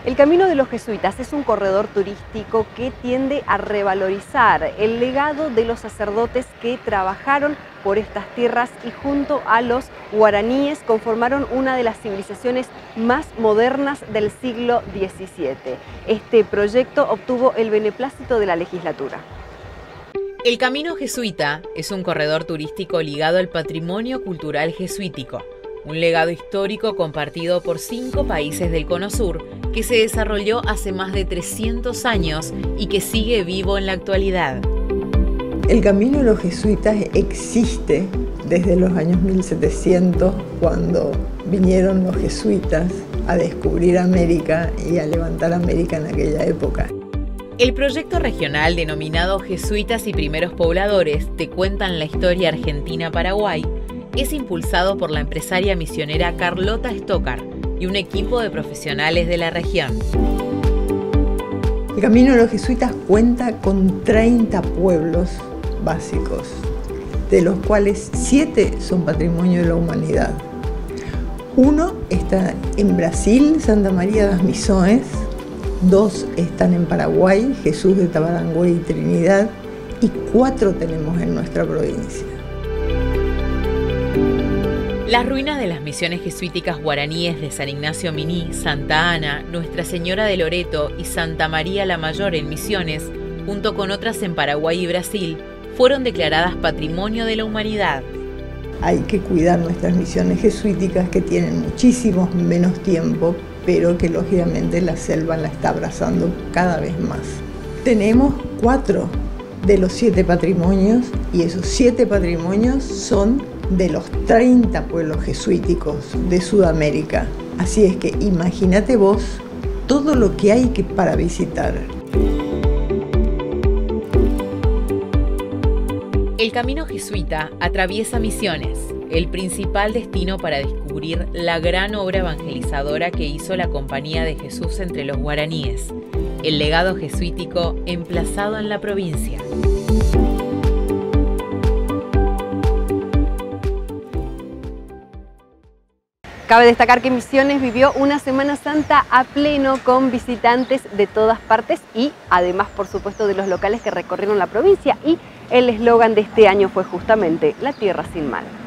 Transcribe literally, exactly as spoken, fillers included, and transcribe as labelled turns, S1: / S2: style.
S1: El Camino de los Jesuitas es un corredor turístico que tiende a revalorizar el legado de los sacerdotes que trabajaron por estas tierras y junto a los guaraníes conformaron una de las civilizaciones más modernas del siglo diecisiete. Este proyecto obtuvo el beneplácito de la legislatura.
S2: El Camino Jesuita es un corredor turístico ligado al patrimonio cultural jesuítico, un legado histórico compartido por cinco países del Cono Sur que se desarrolló hace más de trescientos años y que sigue vivo en la actualidad.
S3: El Camino de los Jesuitas existe desde los años mil setecientos, cuando vinieron los jesuitas a descubrir América y a levantar América en aquella época.
S2: El proyecto regional denominado Jesuitas y Primeros Pobladores Te Cuentan la Historia Argentina-Paraguay es impulsado por la empresaria misionera Carlota Stockar y un equipo de profesionales de la región.
S3: El Camino de los Jesuitas cuenta con treinta pueblos básicos, de los cuales siete son patrimonio de la humanidad. Uno está en Brasil, Santa María das Missões, dos están en Paraguay, Jesús de Tabarangué y Trinidad, y cuatro tenemos en nuestra provincia.
S2: Las ruinas de las misiones jesuíticas guaraníes de San Ignacio Miní, Santa Ana, Nuestra Señora de Loreto y Santa María la Mayor en Misiones, junto con otras en Paraguay y Brasil, fueron declaradas Patrimonio de la Humanidad.
S3: Hay que cuidar nuestras misiones jesuíticas, que tienen muchísimo menos tiempo, pero que lógicamente la selva la está abrazando cada vez más. Tenemos cuatro de los siete patrimonios, y esos siete patrimonios son de los treinta pueblos jesuíticos de Sudamérica. Así es que imagínate vos todo lo que hay que para visitar.
S2: El Camino Jesuita atraviesa Misiones, el principal destino para descubrir la gran obra evangelizadora que hizo la Compañía de Jesús entre los guaraníes, el legado jesuítico emplazado en la provincia.
S1: Cabe destacar que Misiones vivió una Semana Santa a pleno con visitantes de todas partes y además, por supuesto, de los locales que recorrieron la provincia, y el eslogan de este año fue justamente La Tierra Sin Mal.